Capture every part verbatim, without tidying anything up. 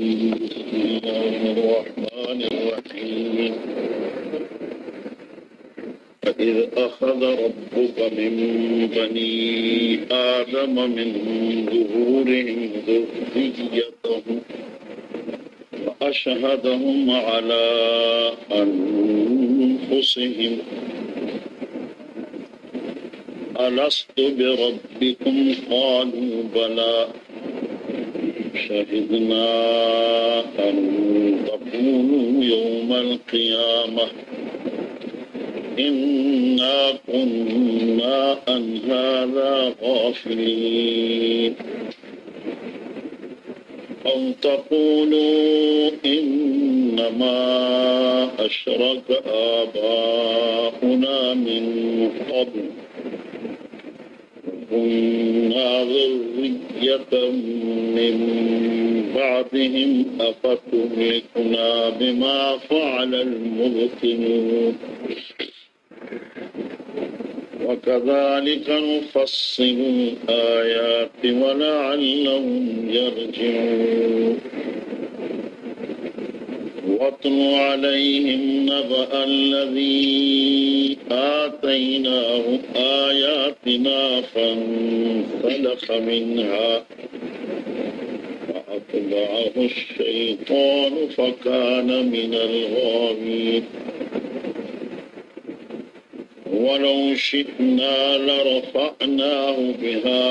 بسم الله الرحمن الرحيم فإذ أخذ ربك من بني آدم من ظهورهم ذريتهم وأشهدهم على أنفسهم ألست بربكم قالوا بلى شهدنا أن تقولوا يوم القيامة إنا كنا عن هذا غافلين أو تقولوا إنما أشرك آباؤنا من قبل كنا ذرية من بعدهم أفتهلكنا بما فعل المبطلون وكذلك نفصل الآيات ولعلهم يرجعون واتل عليهم نبأ الذي آتيناه آياتنا فانسلخ منها فأتبعه الشيطان فكان من الغاوين ولو شئنا لرفعناه بها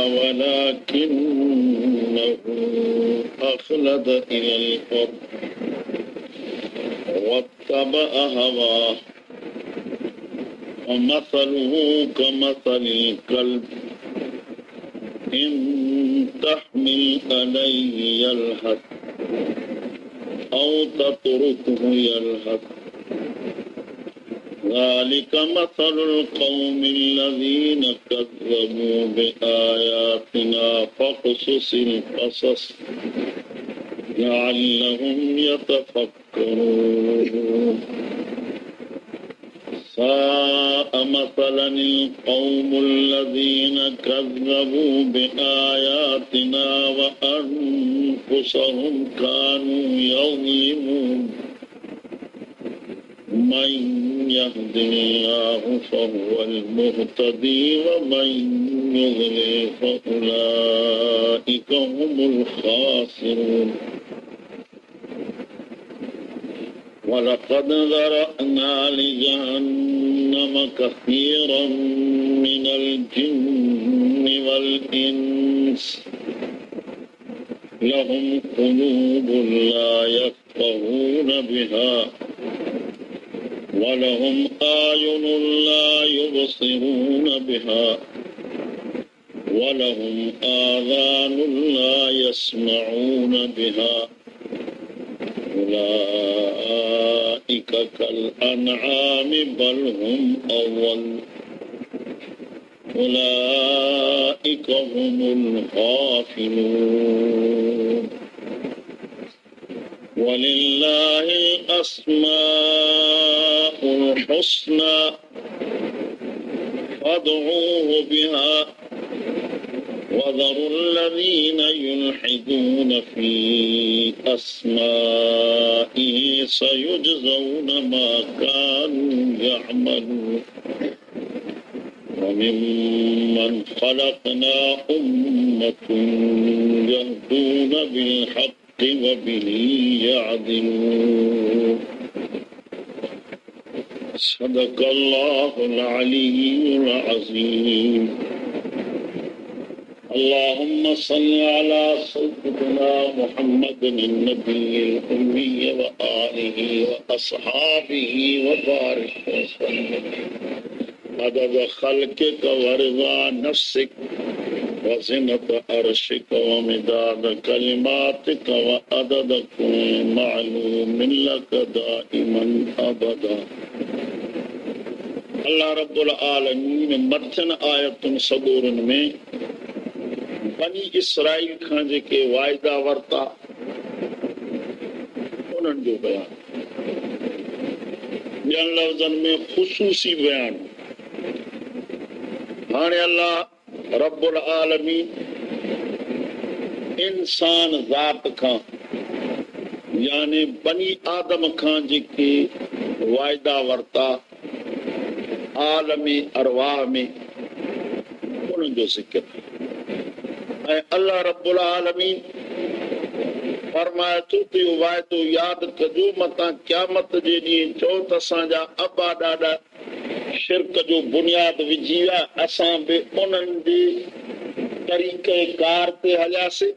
ولكنه أخلد إلى الأرض واتبع هواه ومثله كمثل الكلب إن تحمل عليه يلهث أو تتركه يلهث ذلك مثل القوم الذين كذبوا بآياتنا فاقصص القصص لعلهم يتفكرون ساء مثلا القوم الذين كذبوا بآياتنا وأنفسهم كانوا يظلمون من يهد الله فهو المهتدي ومن يضلل فأولئك هم الخاسرون ولقد ذرأنا لجهنم كثيرا من الجن والإنس لهم قلوب لا يفقهون بها ولهم أعين لا يبصرون بها ولهم آذان لا يسمعون بها أولئك كالأنعام بل هم أضل أولئك هم الغافلون ولله الأسماء الحسنى فادعوه بها وذروا الذين يلحدون في أسمائه سيجزون ما كانوا يعملون وممن خلقنا أمة يهدون بالحق وبه يعدلون صدق الله العلي العظيم اللهم صل على سيدنا محمد النبي الأمي وآله وأصحابه وبارك وسلم عدد خلقك ورضا نفسك وزنة عرشك ومداد كلماتك وعدد كل معلوم لك دائما أبدا اللہ رب العالمین متن آیتن صدورن میں بنی اسرائیل کھان جے وائدہ ورتا انہن جو بیان ॿियनि लफ़्ज़नि में ख़ुसूसी बयान हाणे अल्लाह रब्बुल आलमीन इंसान ज़ात खां यानी बनी आदम खां जेके वायदा वरता आलमी अरवाह में उन्हनि जो ज़िक्र ऐं अल्लाह रब्बुल आलमीन फरमाए थो त इहो वाइदो यादि कजो मतां क़यामत जे ॾींहुं चओ त असांजा अबा ॾाॾा शिरक जो बुनियाद विझी विया असां बि उन्हनि जे तरीक़े कार ते हलियासीं।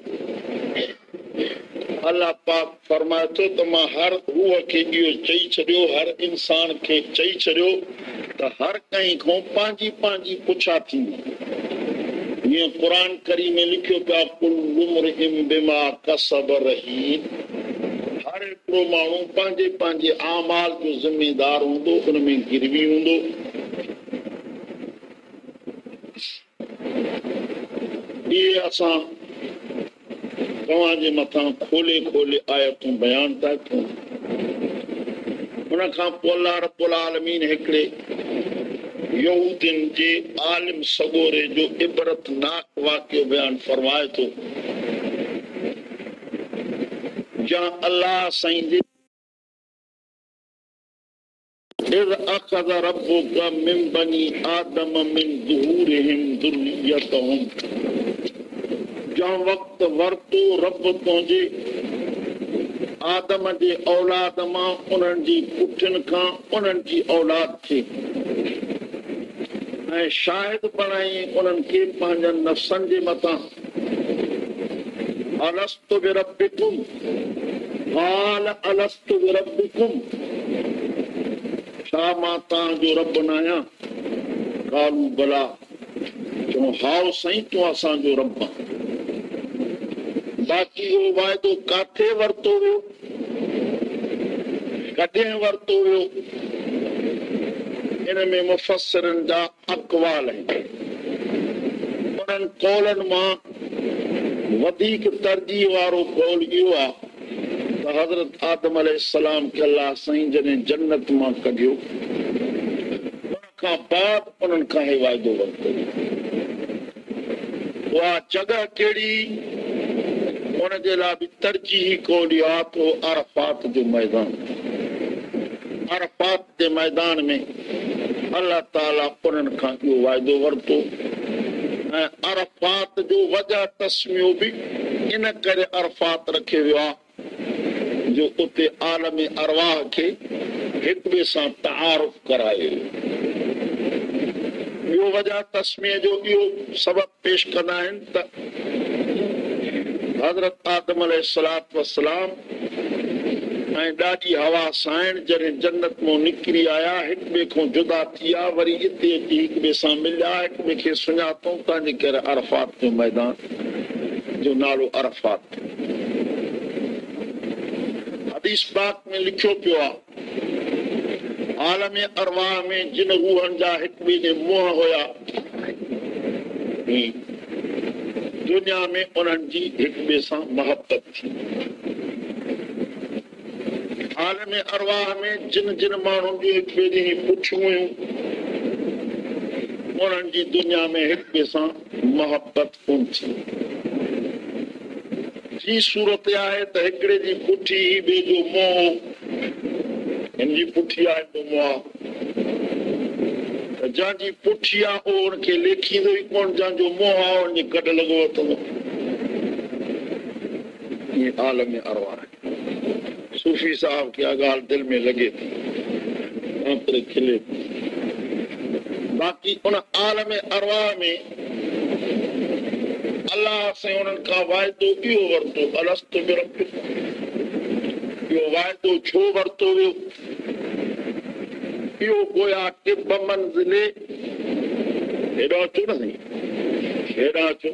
अल्लाह पाक फरमाए थो त मां हर रूह खे इहो चई छॾियो हर इंसान खे चई छॾियो त हर कंहिं खां पंहिंजी पंहिंजी पुछा थींदी। हीअं क़ुर करीम में लिखियो पिया कुल्लु मुरिइम बिमा कसब रहीन हर हिकिड़ो माण्हू पंहिंजे पंहिंजे आमाल जो ज़िम्मेदार हूंदो उन में गिरवी हूंदो। इहे असां तव्हांजे मथां खोले खोले आयतूं बयान था कयूं। उन खां पोइ अल्लाह रब्बुल आलमीन हिकिड़े यहूदियुनि जे आलिम सगोरे जो इबरतनाक वाक़ियो बयान फरमाए थो जहां अल्लाह साईं जे इज़ अख़ज़ रब्बुक मिन बनी आदम मिन ज़ुहूरिहिम ذُرِّयَّتَهُम जहां वक़्त वरतो रब तुंहिंजे आदम जे औलाद मां उन्हनि जी पुठियुनि खां उन्हनि जी औलाद खे ऐं शाहिद बणाई उन्हनि खे पंहिंजनि नफ़्सनि जे मथां अलस्तु बिरब्बिकुम क़ाल अलस्तु बिरब्बिकुम छा मां तव्हांजो रब न आहियां क़ालू बला चऊं हाओ साईं तूं असांजो रब आहे। बाक़ी उहो वाइदो काथे वरितो वियो कॾहिं वरितो वियो इन में मुफ़स्सिरनि जा अक़वाल आहिनि। उन्हनि कौलनि मां वधीक तरजीह वारो कौल इहो आहे त हज़रत आदम अलैहिस्सलाम खे अल्लाह साईं जॾहिं जन्नत मां कढियो उन खां बाद उन्हनि खां हे वाइदो वरितो। उहा जॻह कहिड़ी उनजे लाइ बि तरजीही कौल इहो आहे त अरफात जो मैदान अरफात जे मैदान में अल्लाह ताला उन्हनि खां इहो वाइदो वरितो ऐं अरफात जो वजह तस्मियो बि इन करे अरफात रखियो वियो आहे जो उते आलम अरवाह खे हिक ॿिए सां तआरुफ़ करायो। इहो वजह तस्मीअ जो इहो सबब पेश कंदा आहिनि त हज़रत आदम अलैहिस्सलातु वस्सलाम ऐं ॾाढी हवा साइण जॾहिं जन्नत मां निकिरी आया हिक ॿिए खां जुदा थी विया वरी हिते अची हिक ॿिए सां मिलिया हिक ॿिए खे सुञातऊं तंहिंजे करे अरफात जो मैदान जो नालो अरफात। हदीस पाक में लिखियो पियो आहे आलम अरवाह में जिन रूहनि जा हिक ॿिए जे मुंहं हुया दुनिया में उन्हनि जी हिक ॿिए सां मोहबत थी। आलम अरवाह में जिन जिन माण्हुनि जी हिक ॿिए जी पुछियूं हुयूं उन्हनि जी दुनिया में हिक ॿिए सां मोहबत कोन थी। जी सूरत आहे त हिकिड़े जी पुठी ॿिए जो मोह हिन जी पुठी आहे तो मोह जंहिंजी पुठी आहे उहो हुनखे लेखींदो ई कोन जंहिंजो मोह आहे हुनखे गॾु लॻो वठंदो। ईअं आलम अरवाह सूफ़ी साहब खे ॻाल्हि दिलि में लॻे थी खिले थी। बाक़ी उन आलम अरवाह में अल्लाह सां उन्हनि खां वाइदो इहो वरितो अलस्तु बिरब्बिकुम इहो वाइदो छो वरितो वियो इहो गोया के ॿ मंज़िले हेॾां अचो न साईं हेॾां अचो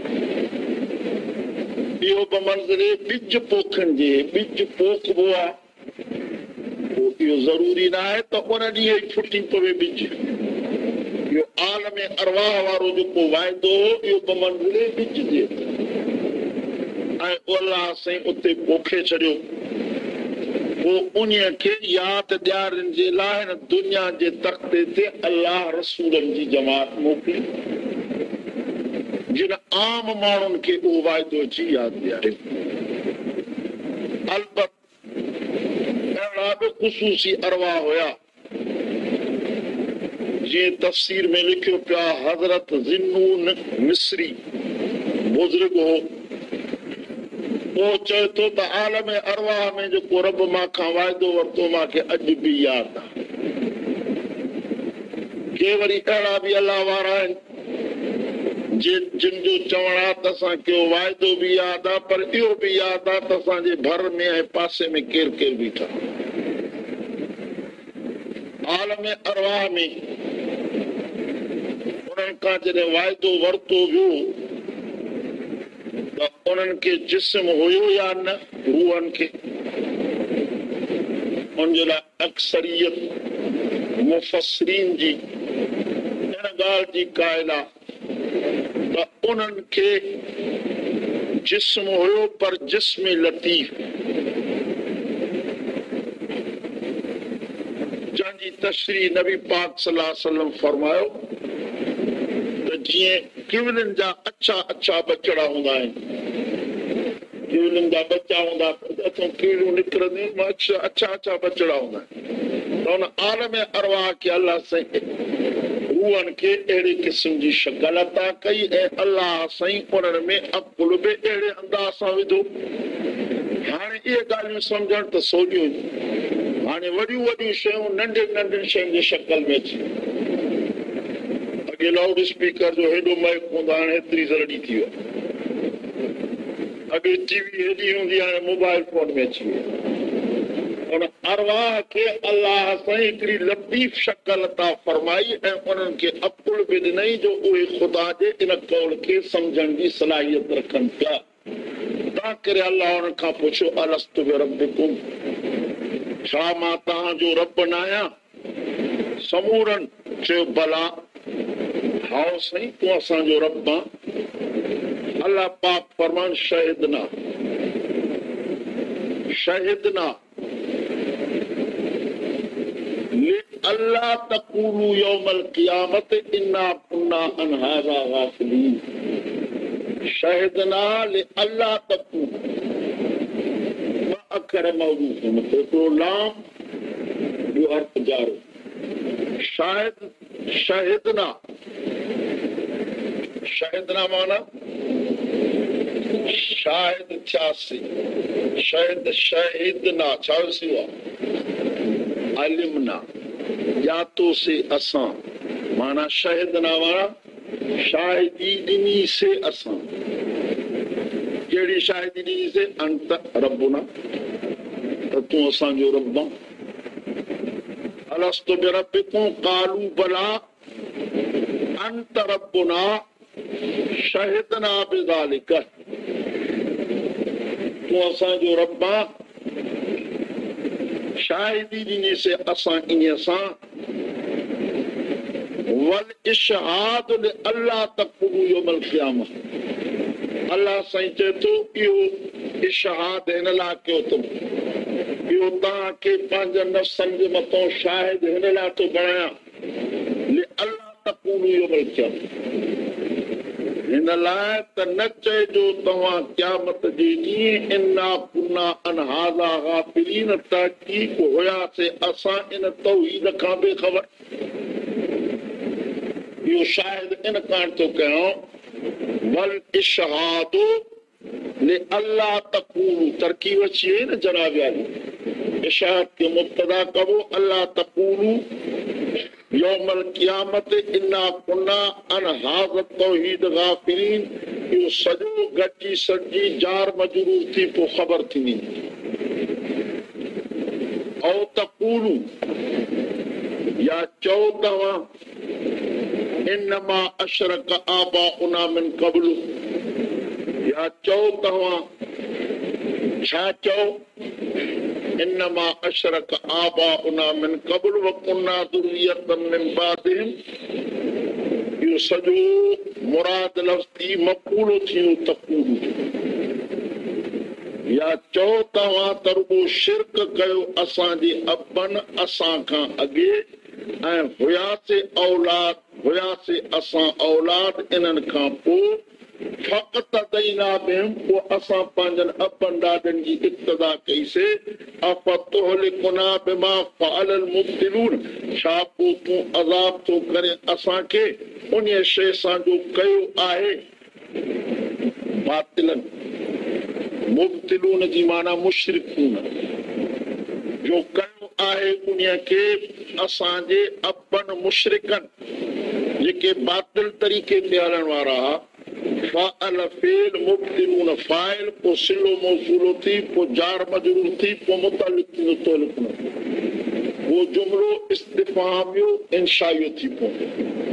इहो ॿ मंज़िले ॿिज पोखनि जे ॿिज पोखबो आहे इहो ज़रूरी न आहे त उन ॾींहुं ई फुटी पवे ॿिज। इहो आलम अरवाह वारो जेको वाइदो इहो ॿ मंज़िले ॿिज जे ऐं अल्लाह साईं उते पोखे छॾियो। पोइ उन खे यादि ॾियारण जे लाइ हिन दुनिया जे तख़्ते ते अल्लाह रसूलनि जी जमात मोकिली जिन आम माण्हुनि खे उहो वाइदो अची यादि ॾियारियो। अलबत बि ख़ुसूसी अरवा हुया जीअं तफ़सीर में लिखियो पिया हज़रत ज़िन्नून मिस्री बुज़ुर्ग हो वो चए थो त आलम अरवाह में जेको रब मां खां वाइदो वरितो मूंखे अॼु बि यादि आहे। के वरी अहिड़ा बि अलाह वारा आहिनि जे जिन जो चवण आहे त असां कयो वाइदो बि यादि आहे पर इहो बि यादि आहे त असांजे भर में ऐं पासे में केरु केरु बीठा आलम अरवाह में उन्हनि खां जॾहिं वाइदो वरितो वियो त उन्हनि खे जिस्म हुयो या न रूहनि खे उनजे लाइ अक्सरियत मुफ़स्सिरीन जी हिन ॻाल्हि जी क़ाइल आहे त उन्हनि खे जिस्म हुयो पर जिस्म लतीफ़ जंहिंजी तशरीह नबी पाक सल्लल्लाहु अलैहि वसल्लम फरमायो त जीअं किवलनि जा अच्छा अच्छा बचड़ा हूंदा आहिनि किवलनि जा बच्चा हूंदा अथऊं कीड़ियूं निकिरंदियूं अच्छा अच्छा अच्छा बचड़ा हूंदा आहिनि त हुन आलम अरवाह खे अलाह साईं रूहनि खे अहिड़े क़िस्म जी शक्ल अता कई ऐं अलाह साईं उन्हनि में अक़ुल बि अहिड़े अंदाज़ सां विधो। हाणे इहे ॻाल्हियूं सम्झण त सवलियूं आहिनि हाणे वॾियूं वॾियूं शयूं नंढियुनि नंढियुनि शयुनि जी शक्ल में अची अॻे लाउड स्पीकर जो हेॾो महक हूंदो हाणे हेतिरी ज़रड़ी थी वियो अॻे टीवी हेॾी हूंदी हाणे मोबाइल फोन में अची वियो उन अरवाह खे अलाह साईं हिकिड़ी लतीफ़ शक्ल अता फरमाई ऐं उन्हनि खे अक़ुल बि ॾिनई जो उहे ख़ुदा जे इन कौल खे सम्झण जी सलाहियत रखनि पिया। तंहिं करे अलाह उन्हनि खां पुछियो अलस्तु बिरब्बिकुम छा मां तव्हांजो रब न आहियां समूरनि चयो भला हाओ साईं तूं असांजो रब आहे। अलाह पाक फरमान शहिदना शहिदना अल्लाह तक़ूलू यौमल क़ियामत इन्ना कुन्ना अन हाज़ा गाफ़िलीन शहिदना ले अल्लाह तक़ूलू व अखर मौजूद है मतलब तो लाम जो अर्थ जारो शायद शहिदना शहिदना माना शायद छासी शायद शहिदना छासी हुआ अलिमना या तो से असां माना शहिदना माना शाहिदी ॾिनी से असां कहिड़ी शाहिदी ॾिनी से अंत रब्बुना त तूं असांजो रब आहे। अलस्तु बिरब्बिकुम क़ालू बला अंत रब्बुना शहिदना बिज़ालिक तूं असांजो रब आहे शाहिदी ॾिनी से असां इन सां वल इशहाद अल्लाह तक़ूलू यौमल क़ियामह अल्लाह साईं चए थो इहो इशहाद हिन लाइ कयो अथऊं इहो तव्हांखे पंहिंजे नफ़्सनि जे मथां शाहिद हिन लाइ थो बणायां अल्लाह तक़ूलू यौमल क़ियामह हिन लाइ त न चइजो तव्हां क़यामत जे ॾींहुं इन्ना कुन्ना अन हाज़ा गाफ़िलीन तहक़ीक़ हुयासीं असां इन तौहीद खां बेख़बर। इहो शायदि इन कान थो कयूं वल इशहादु ले अल्लाह तक़ूलू तरकीब अची वई न जनाब वारी इशहाद के मुब्तदा कबो अल्लाह तक़ूलू यौमल क़ियामत इन्ना कुन्ना अन हाज़ा तौहीद गाफ़िलीन इहो सॼो गॾिजी सॼी जार मजरूर थी पोइ ख़बर थींदी औ तक़ूलू या चओ तव्हां इन्नमा अशरक आबाउना मिन क़ब्लु या चओ तव्हां छा चओ इन्नमा अशरक आबाउना मिन क़ब्लु व कुन्ना ज़ुर्रियतम मिन बादिहिम इहो सॼो मुराद लफ़्ज़ थी मक़ूलो थियो तक़ूलू या चओ तव्हां तरुगो शिरक कयो असांजे अबनि असां खां अॻे ऐं हुयासीं औलाद हुयासीं असां औलाद इन्हनि खां पोइ फ़क़त दैना बिहिम वो असां पंहिंजनि अबनि ॾाॾनि जी इक़्तिदा कईसे अफ़तुहलिकुना बिमा फ़अलल मुब्तिलून छा पोइ तूं अज़ाब थो करे असांखे उन शइ सां जो कयो आहे बातिलन मुब्तिलून जी माना मुशरिकून जो कयो आहे उन खे असांजे अबनि मुशरिकनि जेके बातिल तरीक़े ते हलण वारा फ़अल फ़ेल मुब्तिलून फ़ाइल पोइ सिलो मौसूलो थी पोइ जार मजरूर थी पोइ मुतअल्लिक़ थींदो तअल्लुक़ न वो जुमिलो इस्तिफ़हामियो इंशाइयो थी पवंदो।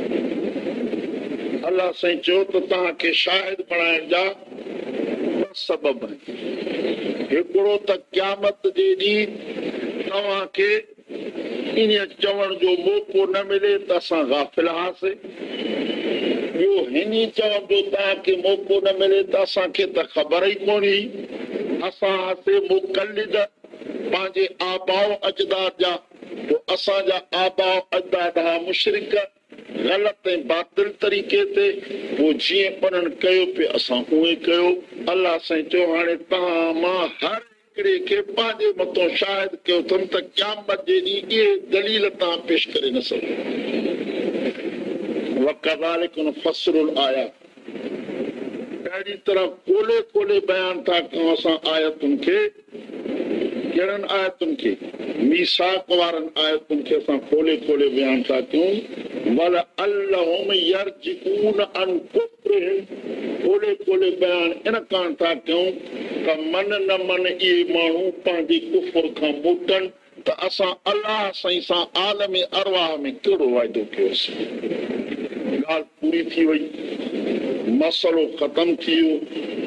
अलाह साईं चयो त तव्हांखे शाहिद बणाइण जा ॿ सबब आहिनि। हिकिड़ो त क़यामत जे ॾींहुं तव्हांखे इन चवण जो मौक़ो न मिले त असां गाफ़िल हासीं। ॿियो हिन चवण जो तव्हांखे मौक़ो न मिले त असांखे त ख़बर ई कोन हुई असां हासे मुक़लिद पंहिंजे आबाओ अजदाद जा पोइ असांजा आबाओ अजदाद हा मुशरिक ग़लति ऐं बातिल तरीक़े ते पोइ जीअं उन्हनि कयो पिए असां उहे कयो। अलाह साईं चयो हाणे तव्हां मां हर हिकिड़े खे पंहिंजे मथां शाहिद कयो अथमि त क़यामत जे ॾींहुं इहे दलील तव्हां पेश करे न सघो। वकज़ालिक नुफ़स्सिलुल आयात अहिड़ी तरह खोले खोले बयान था कयूं असां आयतुनि खे कहिड़नि आयतुनि खे मीसाक वारनि आयतुनि खे असां खोले खोले बयान था कयूं वल अल्लहुम यरजिऊन अन कुफ्रिहिम खोले खोले बयान इन कान था कयूं त मन न मन इहे माण्हू पंहिंजे कुफ्र खां मोटनि त असां अलाह साईं सां आलम अरवाह में कहिड़ो वाइदो कयोसीं। ॻाल्हि पूरी थी वई मसलो ख़तम थी वियो